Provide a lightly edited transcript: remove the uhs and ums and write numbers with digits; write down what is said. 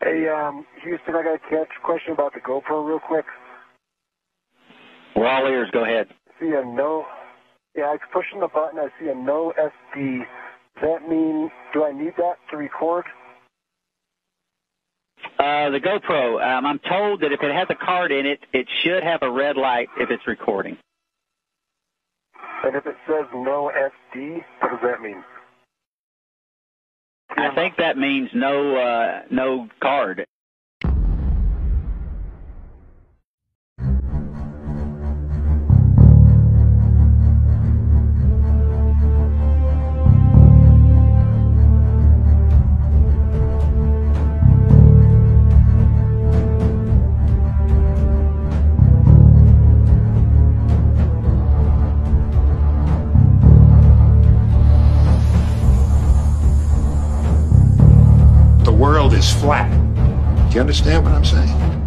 Hey, Houston, I got a question about the GoPro real quick. We're all ears. Go ahead. I see a no. Yeah, I was pushing the button. I see a no SD. Does that mean, do I need that to record? The GoPro, I'm told that if it has a card in it, it should have a red light if it's recording. And if it says no SD, what does that mean? I think that means no card. The world is flat. Do you understand what I'm saying?